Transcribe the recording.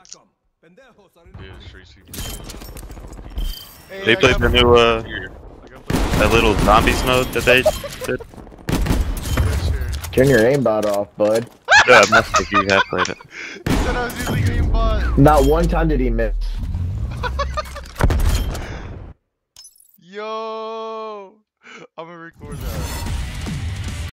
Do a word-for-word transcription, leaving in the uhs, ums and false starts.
Yeah, streetsweeper. Hey, They I played got the my- new, uh, Here. that little zombies mode that they did. Turn your aimbot off, bud. Yeah, I must think you have played it. He said I was using aimbot. Not one time did he miss.